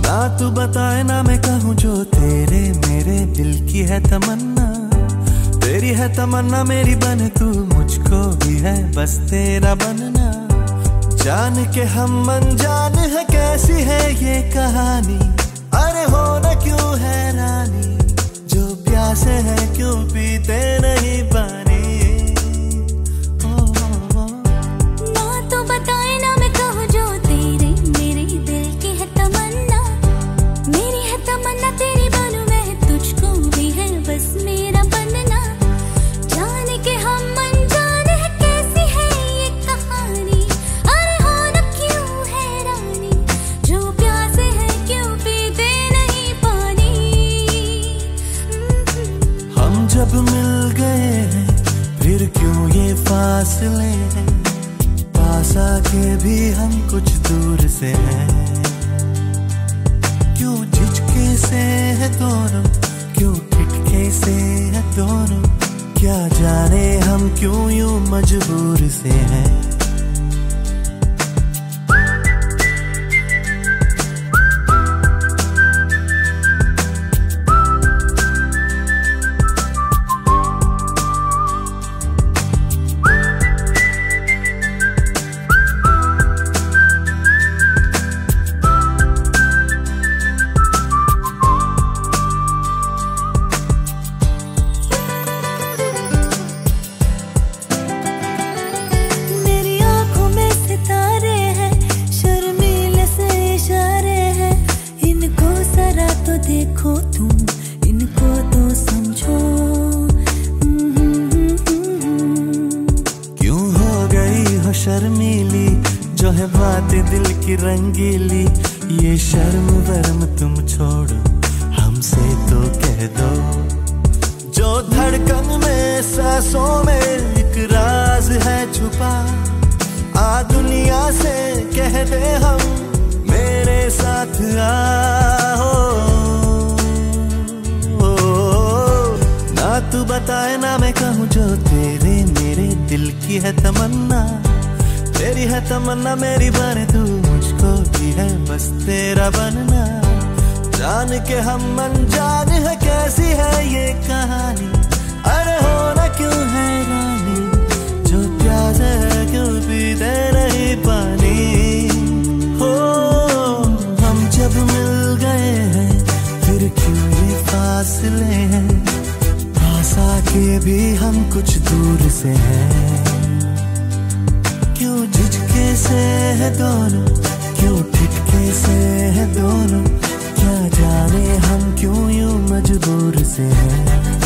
ना तू बताए ना मैं कहूँ जो तेरे मेरे दिल की है तमन्ना। तेरी है तमन्ना मेरी बन तू, मुझको भी है बस तेरा बनना। जान के हम अनजान है, कैसी है ये कहानी। अरे हो न क्यों हैरानी, जो प्यासे है क्यों पीते नहीं पानी। जब मिल गए हैं फिर क्यों ये फासले हैं, पास आके भी हम कुछ दूर से हैं। क्यों झिझके से है दोनों, क्यों ठिठके से है दोनों, क्या जाने हम क्यों यूं मजबूर से हैं। देखो तुम इनको तो समझो। क्यों हो गई हो शर्मीली, जो है बातें दिल की रंगीली। ये शर्म वर्म तुम छोड़ो, हमसे तो कह दो। जो धड़कन में सांसों में एक राज है छुपा, आ दुनिया से कह दे हम मेरे साथ आओ। तू बताए ना मैं कहूँ जो तेरे मेरे दिल की है तमन्ना। तेरी है तमन्ना मेरी बने तू, मुझको भी है बस तेरा बनना। जान के हम अनजान है, कैसी है ये कहानी। अरे हो न क्यों हैरानी, जो प्यास है क्यों पीते नहीं पानी। हो हम जब मिल गए हैं फिर क्यों ये फासले हैं, आके भी हम कुछ दूर से हैं। क्यों झिझके से है दोनों, क्यों ठिठके से है दोनों, क्या जाने हम क्यों यूं मजबूर से हैं।